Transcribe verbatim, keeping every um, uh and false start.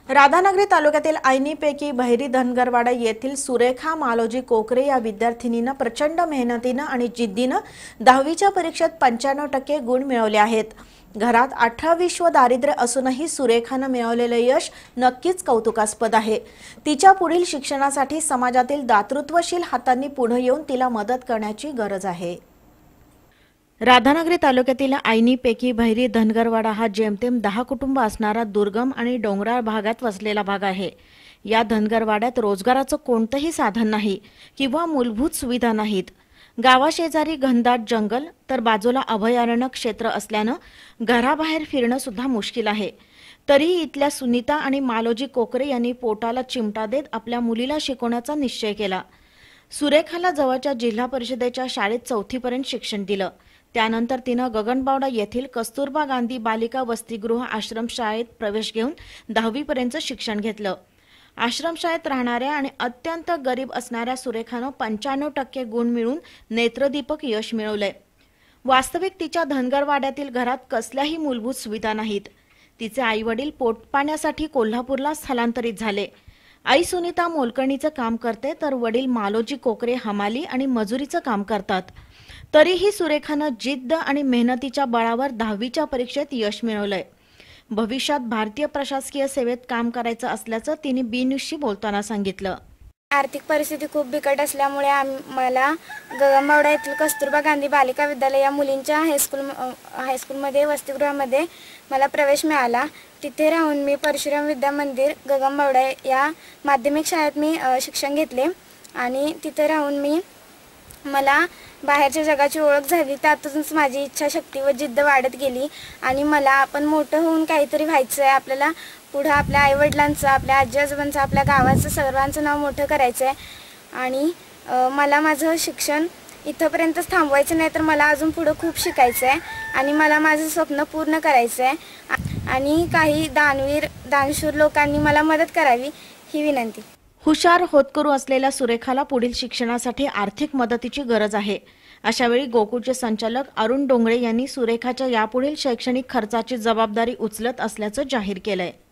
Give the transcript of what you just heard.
राधानगरी तालुक्यातील आयनीपैकी बहिरी धनगरवाडा येथील सुरेखा मालोजी कोकरे या विद्यार्थिनीनं प्रचंड मेहनतीनं आणि जिद्दीनं दहावीच्या परीक्षेत पंच्याण्णव टक्के गुण मिळवले आहेत। घरात अठरा विश्व दारिद्र्य असूनही सुरेखानं मिळवलेले यश नक्कीच कौतुकास्पद आहे। तिच्या पुढील शिक्षणासाठी समाजातील दातृत्वशील हातांनी पुढे येऊन तिला मदत करण्याची गरज आहे। राधानगरी तालुक्यातील आयनीपैकी बहिरी धनगरवाडा हा जेमतेम दहा कुटुंब असणारा दुर्गम आणि डोंगराळ भागात वसलेला भाग आहे। या धनगरवाड्यात रोजगाराचं कोणतंही साधन नाही किंवा मूलभूत सुविधा नाहीत। गावाशेजारी घनदाट जंगल तर बाजूला अभयारण्य क्षेत्र असल्यानं घराबाहेर फिरणं सुद्धा मुश्किल आहे। तरीही इथल्या सुनीता आणि मालोजी कोकरे यांनी पोटाला चिमटा देत आपल्या मुलीला शिकवण्याचा निश्चय केला। सुरेखाला जवळच्या जिल्हा परिषदेच्या शाळेत चौथीपर्यंत शिक्षण दिलं। त्यानंतर तिनं गगनबावडा येथील कस्तुरबा गांधी बालिका वसतिगृह आश्रमशाळेत प्रवेश घेऊन दहावीपर्यंत शिक्षण घेतलं। आश्रमशाळेत राहणाऱ्या आणि अत्यंत गरीब असणाऱ्या सुरेखानं पंच्याण्णव टक्के गुण मिळवून नेत्रदीपक यश मिळवलंय। वास्तविक तिच्या धनगरवाड्यातील घरात कसल्याही मूलभूत सुविधा नाहीत। तिचे आईवडील पोटपाण्यासाठी कोल्हापूरला स्थलांतरित झाले। आई सुनीता मोलकर्णीचं काम करते तर वडील मालोजी कोकरे हमाली आणि मजुरीचं काम करतात। तरीही सुरेखानं जिद्द आणि मेहनतीच्या बळावर दहावीच्या परीक्षेत यश मिळवलंय। भविष्यात भारतीय प्रशासकीय सेवेत काम करायचं असल्याचं तिने बी न्यूजशी बोलताना सांगितलं। आर्थिक परिस्थिती खूप बिकट असल्यामुळे मला गगनबावडा येथील कस्तुरबा गांधी बालिका विद्यालय या मुलींच्या हायस्कूल हायस्कूलमध्ये वसतिगृहामध्ये मला प्रवेश मिळाला। तिथे राहून मी परशुराम विद्या मंदिर गगनबावडा या माध्यमिक शाळेत मी शिक्षण घेतले आणि तिथे राहून मी मला बाहेरच्या जगाची ओळख झाली। त्यातूनच माझी इच्छाशक्ती व जिद्द वाढत गेली आणि मला आपण मोठं होऊन काहीतरी व्हायचं आहे। आपल्याला पुढे आपल्या आईवडिलांचं, आपल्या आजी आजोबांचं, आपल्या गावाचं, सर्वांचं नाव मोठं करायचं आहे आणि मला माझं शिक्षण इथंपर्यंतच थांबवायचं नाही तर मला अजून पुढे खूप शिकायचं आहे आणि मला माझं स्वप्न पूर्ण करायचं आहे आणि काही दानवीर दानशूर लोकांनी मला मदत करावी ही विनंती। हुशार होतकरू असलेल्या सुरेखाला पुढील शिक्षणासाठी आर्थिक मदतीची गरज आहे। अशावेळी गोकुळचे संचालक अरुण डोंगरे यांनी सुरेखाच्या यापुढील शैक्षणिक खर्चाची जबाबदारी उचलत असल्याचं जाहीर केलंय।